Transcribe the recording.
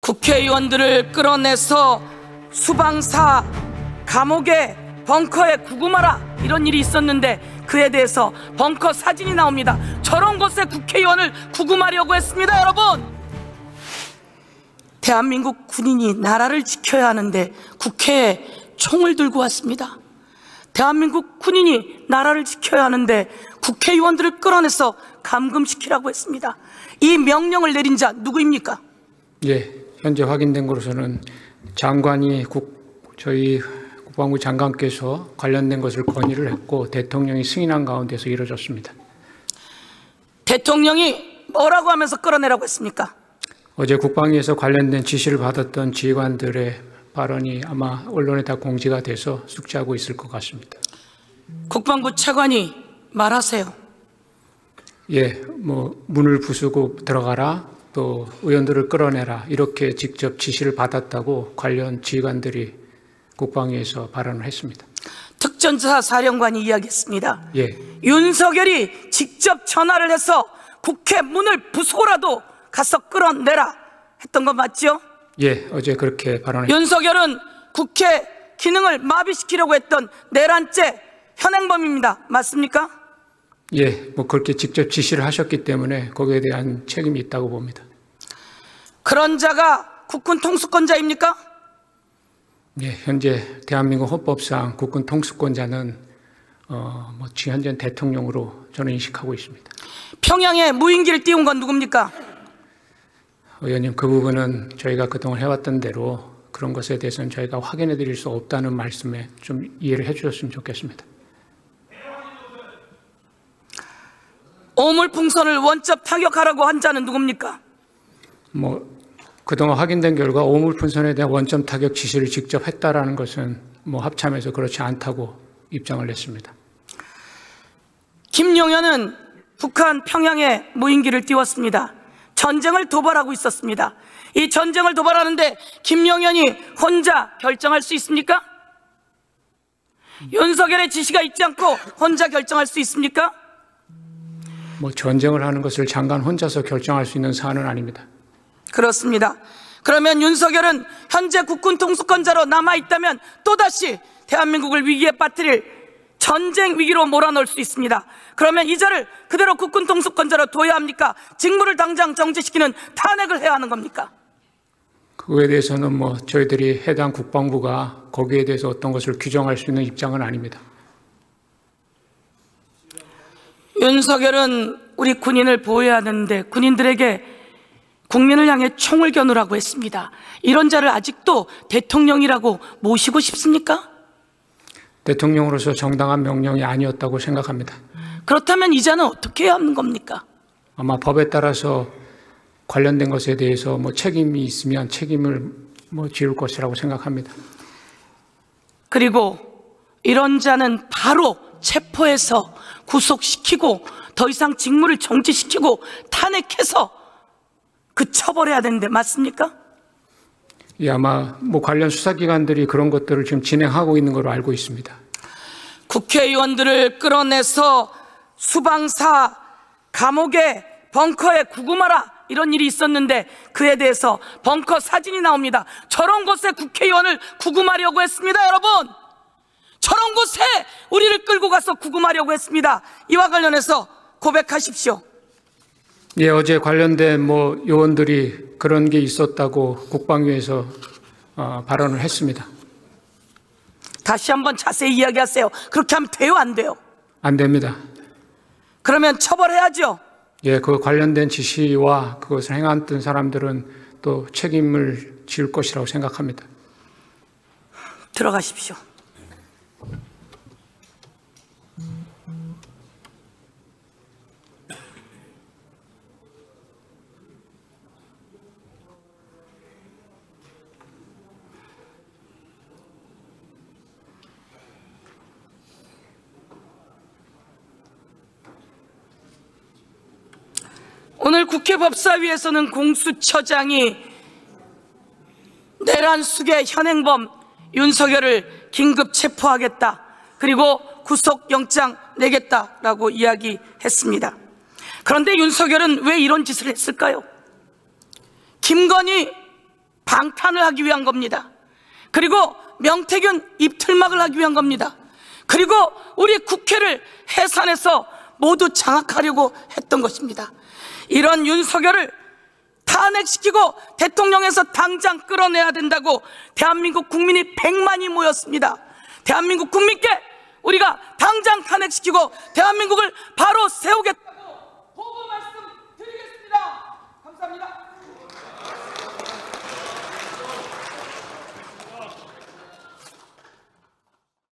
국회의원들을 끌어내서 수방사, 감옥에, 벙커에 구금하라, 이런 일이 있었는데 그에 대해서 벙커 사진이 나옵니다. 저런 곳에 국회의원을 구금하려고 했습니다. 여러분, 대한민국 군인이 나라를 지켜야 하는데 국회에 총을 들고 왔습니다. 대한민국 군인이 나라를 지켜야 하는데 국회의원들을 끌어내서 감금시키라고 했습니다. 이 명령을 내린 자 누구입니까? 예, 현재 확인된 것으로는 장관이 저희 국방부 장관께서 관련된 것을 건의를 했고 대통령이 승인한 가운데서 이루어졌습니다. 대통령이 뭐라고 하면서 끌어내라고 했습니까? 어제 국방위에서 관련된 지시를 받았던 지휘관들의 발언이 아마 언론에 다 공지가 돼서 숙지하고 있을 것 같습니다. 국방부 차관이 말하세요. 예, 문을 부수고 들어가라, 또 의원들을 끌어내라, 이렇게 직접 지시를 받았다고 관련 지휘관들이 국방위에서 발언을 했습니다. 특전사 사령관이 이야기했습니다. 예. 윤석열이 직접 전화를 해서 국회 문을 부수고라도 가서 끌어내라 했던 거 맞죠? 예, 어제 그렇게 발언했습니다. 윤석열은 국회 기능을 마비시키려고 했던 내란죄 현행범입니다. 맞습니까? 예, 그렇게 직접 지시를 하셨기 때문에 거기에 대한 책임이 있다고 봅니다. 그런 자가 국군 통수권자입니까? 예, 현재 대한민국 헌법상 국군 통수권자는 현재 대통령으로 저는 인식하고 있습니다. 평양에 무인기를 띄운 건 누굽니까? 의원님, 그 부분은 저희가 그동안 해왔던 대로 그런 것에 대해서는 저희가 확인해 드릴 수 없다는 말씀에 좀 이해를 해 주셨으면 좋겠습니다. 오물풍선을 원점 타격하라고 한 자는 누굽니까? 그동안 확인된 결과 오물풍선에 대한 원점 타격 지시를 직접 했다라는 것은 합참에서 그렇지 않다고 입장을 냈습니다. 김용현은 북한 평양에 무인기를 띄웠습니다. 전쟁을 도발하고 있었습니다. 이 전쟁을 도발하는데 김용현이 혼자 결정할 수 있습니까? 윤석열의 지시가 있지 않고 혼자 결정할 수 있습니까? 전쟁을 하는 것을 장관 혼자서 결정할 수 있는 사안은 아닙니다. 그렇습니다. 그러면 윤석열은 현재 국군 통수권자로 남아있다면 또다시 대한민국을 위기에 빠뜨릴 전쟁 위기로 몰아넣을 수 있습니다. 그러면 이 자를 그대로 국군 통수권자로 둬야 합니까? 직무를 당장 정지시키는 탄핵을 해야 하는 겁니까? 그거에 대해서는 저희들이 해당 국방부가 거기에 대해서 어떤 것을 규정할 수 있는 입장은 아닙니다. 윤석열은 우리 군인을 보호해야 하는데 군인들에게 국민을 향해 총을 겨누라고 했습니다. 이런 자를 아직도 대통령이라고 모시고 싶습니까? 대통령으로서 정당한 명령이 아니었다고 생각합니다. 그렇다면 이 자는 어떻게 해야 하는 겁니까? 아마 법에 따라서 관련된 것에 대해서 책임이 있으면 책임을 지을 것이라고 생각합니다. 그리고 이런 자는 바로 체포해서 구속시키고 더 이상 직무를 정지시키고 탄핵해서 처벌해야 되는데 맞습니까? 예, 아마 관련 수사기관들이 그런 것들을 지금 진행하고 있는 걸로 알고 있습니다. 국회의원들을 끌어내서 수방사, 감옥에, 벙커에 구금하라, 이런 일이 있었는데 그에 대해서 벙커 사진이 나옵니다. 저런 곳에 국회의원을 구금하려고 했습니다. 여러분, 저런 곳에 우리를 끌고 가서 구금하려고 했습니다. 이와 관련해서 고백하십시오. 예, 어제 관련된 요원들이 그런 게 있었다고 국방위에서 발언을 했습니다. 다시 한번 자세히 이야기하세요. 그렇게 하면 돼요, 안 돼요? 안 됩니다. 그러면 처벌해야죠. 예, 그 관련된 지시와 그것을 행했던 사람들은 또 책임을 지을 것이라고 생각합니다. 들어가십시오. 오늘 국회 법사위에서는 공수처장이 내란 수계 현행범 윤석열을 긴급 체포하겠다, 그리고 구속영장 내겠다라고 이야기했습니다. 그런데 윤석열은 왜 이런 짓을 했을까요? 김건희 방탄을 하기 위한 겁니다. 그리고 명태균 입틀막을 하기 위한 겁니다. 그리고 우리 국회를 해산해서 모두 장악하려고 했던 것입니다. 이런 윤석열을 탄핵시키고 대통령에서 당장 끌어내야 된다고 대한민국 국민이 100만이 모였습니다. 대한민국 국민께 우리가 당장 탄핵시키고 대한민국을 바로 세우겠다.